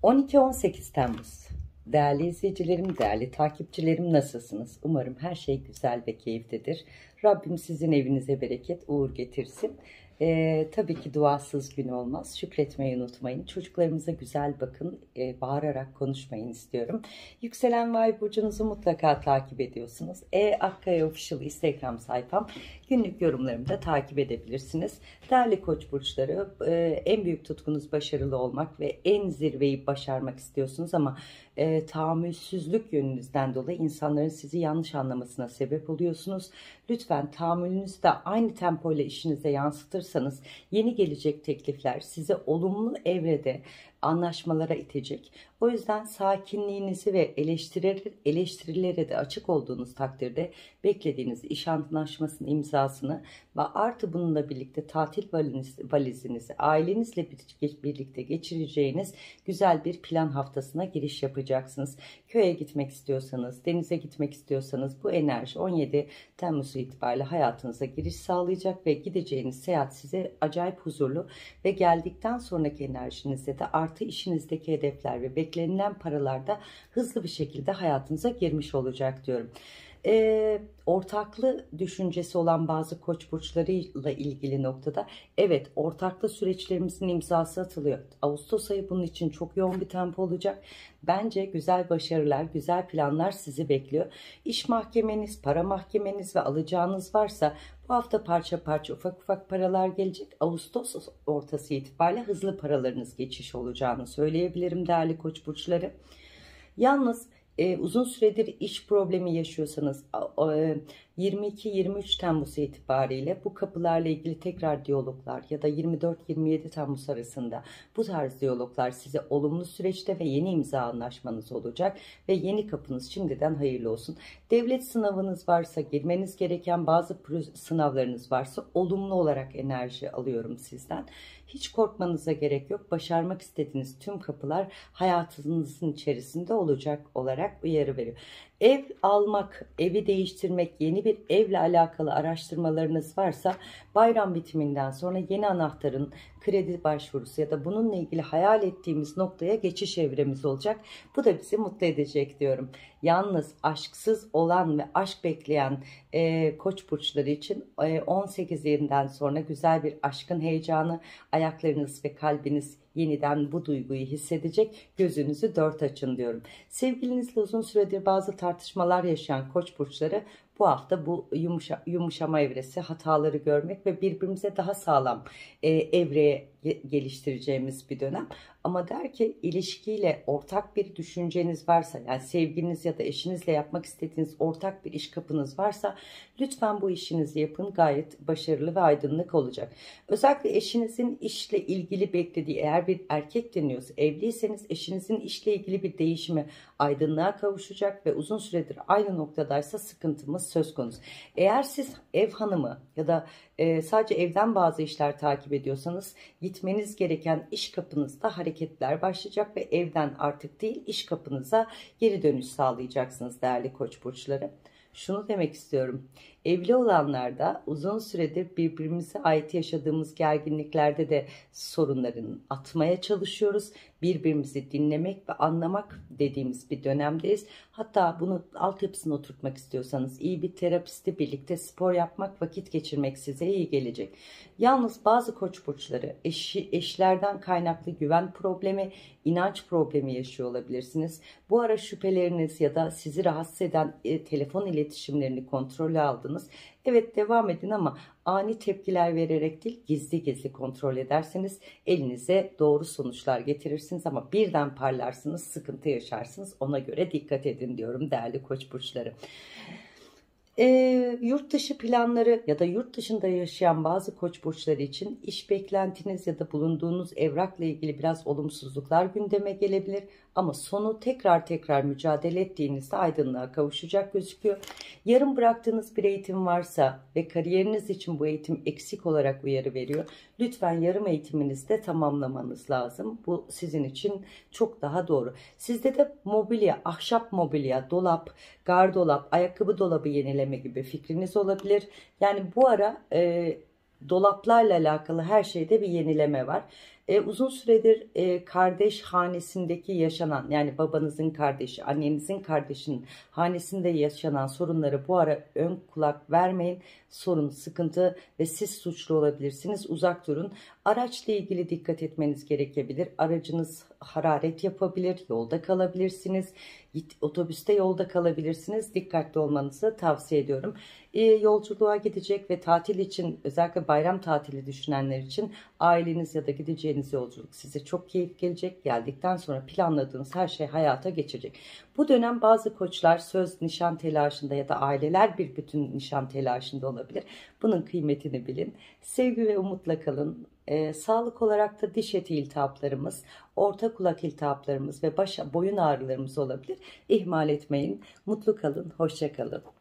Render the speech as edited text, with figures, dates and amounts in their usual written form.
12-18 Temmuz. Değerli izleyicilerim, değerli takipçilerim nasılsınız? Umarım her şey güzel ve keyiflidir. Rabbim sizin evinize bereket, uğur getirsin. Tabii ki duasız gün olmaz. Şükretmeyi unutmayın. Çocuklarımıza güzel bakın. Bağırarak konuşmayın istiyorum. Yükselen Vay burcunuzu mutlaka takip ediyorsunuz. Akkaya Official Instagram sayfam. Günlük yorumlarımı da takip edebilirsiniz. Değerli Koç burçları, en büyük tutkunuz başarılı olmak ve en zirveyi başarmak istiyorsunuz ama tahammülsüzlük yönünüzden dolayı insanların sizi yanlış anlamasına sebep oluyorsunuz. Lütfen tahammülünüzü de aynı tempoyla işinize yansıtırsanız yeni gelecek teklifler size olumlu evrede anlaşmalara itecek. O yüzden sakinliğinizi ve eleştirilere de açık olduğunuz takdirde beklediğiniz iş anlaşmasının imzasını ve artı bununla birlikte tatil valizinizi ailenizle birlikte geçireceğiniz güzel bir plan haftasına giriş yapacaksınız. Köye gitmek istiyorsanız, denize gitmek istiyorsanız bu enerji 17 Temmuz itibariyle hayatınıza giriş sağlayacak ve gideceğiniz seyahat size acayip huzurlu ve geldikten sonraki enerjinizde de artı işinizdeki hedefler ve beklenilen paralarda hızlı bir şekilde hayatınıza girmiş olacak diyorum. Ortaklı düşüncesi olan bazı koç burçlarıyla ilgili noktada evet, ortaklı süreçlerimizin imzası atılıyor. Ağustos ayı bunun için çok yoğun bir tempo olacak. Bence güzel başarılar, güzel planlar sizi bekliyor. İş mahkemeniz, para mahkemeniz ve alacağınız varsa bu hafta parça parça ufak ufak paralar gelecek. Ağustos ortası itibariyle hızlı paralarınız geçiş olacağını söyleyebilirim değerli koç burçları. Yalnız uzun süredir iş problemi yaşıyorsanız 22-23 Temmuz itibariyle bu kapılarla ilgili tekrar diyaloglar ya da 24-27 Temmuz arasında bu tarz diyaloglar size olumlu süreçte ve yeni imza anlaşmanız olacak ve yeni kapınız şimdiden hayırlı olsun. Devlet sınavınız varsa, girmeniz gereken bazı sınavlarınız varsa olumlu olarak enerji alıyorum sizden. Hiç korkmanıza gerek yok. Başarmak istediğiniz tüm kapılar hayatınızın içerisinde olacak olarak uyarı veriyor. Ev almak, evi değiştirmek, yeni bir evle alakalı araştırmalarınız varsa bayram bitiminden sonra yeni anahtarın kredi başvurusu ya da bununla ilgili hayal ettiğimiz noktaya geçiş evremiz olacak. Bu da bizi mutlu edecek diyorum. Yalnız aşksız olan ve aşk bekleyen koç burçları için 18 yerinden sonra güzel bir aşkın heyecanı, ayaklarınız ve kalbiniz yeniden bu duyguyu hissedecek. Gözünüzü dört açın diyorum. Sevgilinizle uzun süredir bazı tartışmalar yaşayan koç burçları bu hafta bu yumuşama evresi, hataları görmek ve birbirimize daha sağlam evreye geliştireceğimiz bir dönem. Ama der ki ilişkiyle ortak bir düşünceniz varsa, yani sevgiliniz ya da eşinizle yapmak istediğiniz ortak bir iş kapınız varsa lütfen bu işinizi yapın, gayet başarılı ve aydınlık olacak. Özellikle eşinizin işle ilgili beklediği, eğer bir erkek deniyorsa, evliyseniz eşinizin işle ilgili bir değişimi aydınlığa kavuşacak ve uzun süredir aynı noktadaysa sıkıntımız söz konusu. Eğer siz ev hanımı ya da sadece evden bazı işler takip ediyorsanız gitmeniz gereken iş kapınızda hareketler başlayacak ve evden artık değil iş kapınıza geri dönüş sağlayacaksınız değerli koç burçları. Şunu demek istiyorum. Evli olanlarda uzun süredir birbirimize ait yaşadığımız gerginliklerde de sorunların atmaya çalışıyoruz. Birbirimizi dinlemek ve anlamak dediğimiz bir dönemdeyiz. Hatta bunu altyapısına oturtmak istiyorsanız iyi bir terapisti birlikte spor yapmak, vakit geçirmek size iyi gelecek. Yalnız bazı koç burçları eşlerden kaynaklı güven problemi, inanç problemi yaşıyor olabilirsiniz. Bu ara şüpheleriniz ya da sizi rahatsız eden telefon iletişimlerini kontrole aldınız. Evet, devam edin ama ani tepkiler vererek değil, gizli gizli kontrol ederseniz elinize doğru sonuçlar getirirsiniz ama birden parlarsınız, sıkıntı yaşarsınız. Ona göre dikkat edin diyorum değerli koç burçları. Yurt dışı planları ya da yurt dışında yaşayan bazı koç burçları için iş beklentiniz ya da bulunduğunuz evrakla ilgili biraz olumsuzluklar gündeme gelebilir. Ama sonu tekrar mücadele ettiğinizde aydınlığa kavuşacak gözüküyor. Yarım bıraktığınız bir eğitim varsa ve kariyeriniz için bu eğitim eksik olarak uyarı veriyor. Lütfen yarım eğitiminizi de tamamlamanız lazım. Bu sizin için çok daha doğru. Sizde de mobilya, ahşap mobilya, dolap, gardolap, ayakkabı dolabı yenileme gibi fikriniz olabilir. Yani bu ara dolaplarla alakalı her şeyde bir yenileme var. Uzun süredir kardeş hanesindeki yaşanan, yani babanızın kardeşi, annenizin kardeşinin hanesinde yaşanan sorunları bu ara ön kulak vermeyin. Sorun, sıkıntı ve siz suçlu olabilirsiniz. Uzak durun. Araçla ilgili dikkat etmeniz gerekebilir. Aracınız hararet yapabilir, yolda kalabilirsiniz. Otobüste yolda kalabilirsiniz. Dikkatli olmanızı tavsiye ediyorum. Yolculuğa gidecek ve tatil için, özellikle bayram tatili düşünenler için aileniz ya da gideceğiniz yolculuk size çok keyif gelecek. Geldikten sonra planladığınız her şey hayata geçecek. Bu dönem bazı koçlar söz nişan telaşında ya da aileler bir bütün nişan telaşında olabilir. Bunun kıymetini bilin. Sevgi ve umutla kalın. Sağlık olarak da diş eti iltihaplarımız, orta kulak iltihaplarımız ve boyun ağrılarımız olabilir. İhmal etmeyin. Mutlu kalın, hoşça kalın.